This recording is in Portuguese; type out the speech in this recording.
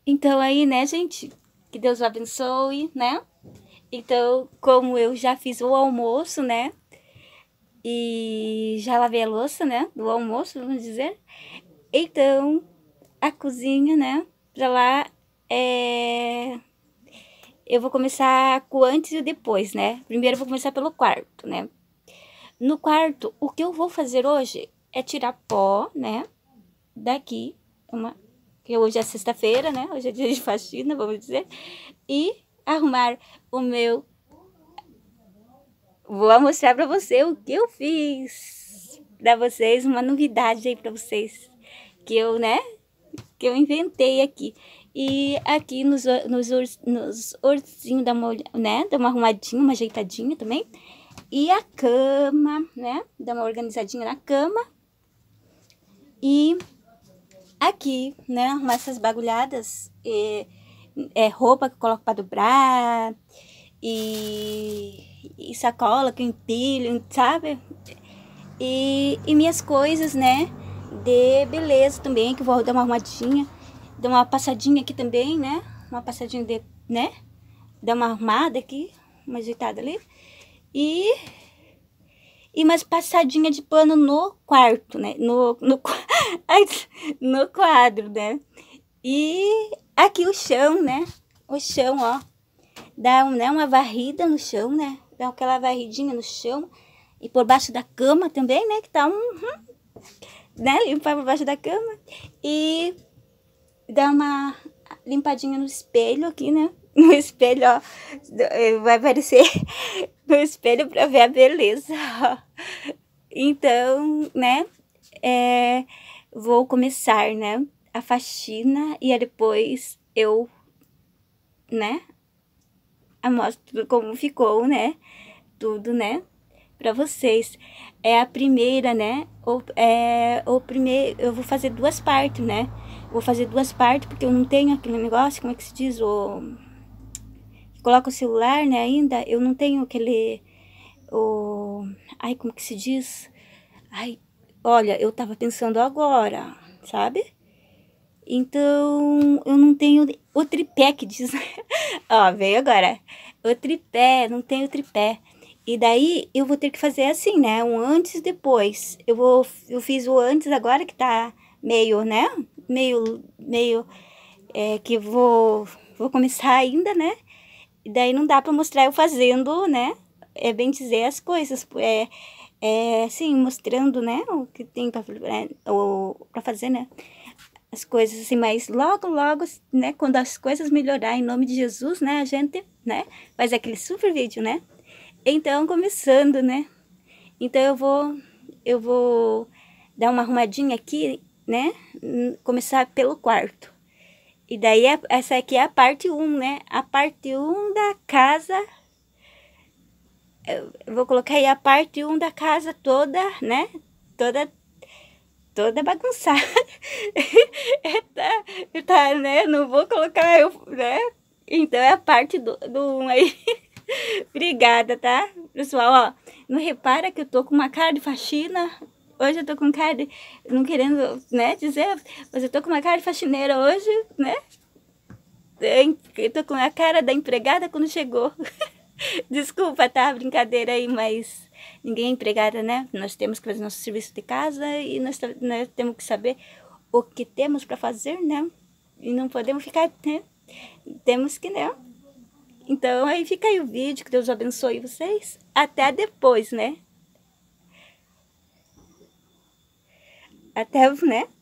Então aí, né, gente, que Deus o abençoe, né? Então, como eu já fiz o almoço, né? E já lavei a louça, né? Do almoço, vamos dizer. Então, a cozinha, né? Pra lá, eu vou começar com o antes e o depois, né? Primeiro eu vou começar pelo quarto, né? No quarto, o que eu vou fazer hoje é tirar pó, né? Daqui, que hoje é sexta-feira, né? Hoje é dia de faxina, vamos dizer. E arrumar o meu... Vou mostrar pra você o que eu fiz. Pra vocês, uma novidade aí pra vocês. Que eu, né? Que eu inventei aqui. E aqui nos ursinhos dá uma arrumadinha, uma ajeitadinha também. E a cama, né? Dá uma organizadinha na cama. E aqui, né? Arrumar essas bagulhadas. Roupa que eu coloco pra dobrar. E sacola que eu empilho, sabe? E minhas coisas, né? De beleza também, que eu vou dar uma arrumadinha. Dar uma passadinha aqui também, né? Uma passadinha de, né? Dar uma arrumada aqui, uma ajeitada ali. E umas passadinha de pano no quarto, né? No quadro, né? E aqui o chão, né? O chão, ó. Dá né, uma varrida no chão, né? Dá aquela varridinha no chão. E por baixo da cama também, né? Que tá né? Limpar por baixo da cama. E dá uma limpadinha no espelho aqui, né? No espelho, ó. Vai aparecer no espelho pra ver a beleza. Então, né? Vou começar, né? A faxina e aí depois eu, né? Mostro como ficou, né? Tudo, né? Pra vocês. É a primeira, né? Eu vou fazer duas partes, né? Vou fazer duas partes porque eu não tenho aquele negócio, como é que se diz? Coloca o celular, né? Ainda eu não tenho aquele... Ai, como que se diz? Ai, olha, eu tava pensando agora, sabe? Então, eu não tenho o tripé que diz... Ó, veio agora. O tripé, não tenho o tripé. E daí, eu vou ter que fazer assim, né? Um antes e depois. Eu fiz o antes agora, que tá meio, né? Meio, que vou começar ainda, né? E daí não dá pra mostrar eu fazendo, né? É bem dizer as coisas. Assim, mostrando, né? O que tem pra fazer, né? As coisas assim, mas logo, né, quando as coisas melhorar em nome de Jesus, né, a gente, né, faz aquele super vídeo, né? Então, começando, né? Então, eu vou dar uma arrumadinha aqui, né? Começar pelo quarto. E daí, essa aqui é a parte 1, né? A parte 1 da casa. Eu vou colocar aí a parte 1 da casa toda, né? Toda bagunçada. tá, né? Não vou colocar né? Então é a parte do 1 aí. Obrigada, tá? Pessoal, ó, não repara que eu tô com uma cara de faxina. Hoje eu tô com cara de... Não querendo, né, dizer, mas eu tô com uma cara de faxineira hoje, né? Eu tô com a cara da empregada quando chegou. Desculpa, tá? Brincadeira aí, mas ninguém é empregada, né? Nós temos que fazer nosso serviço de casa e nós temos que saber o que temos para fazer, né? E não podemos ficar, né? Temos que, né? Então, aí fica aí o vídeo, que Deus abençoe vocês. Até depois, né? Até, né?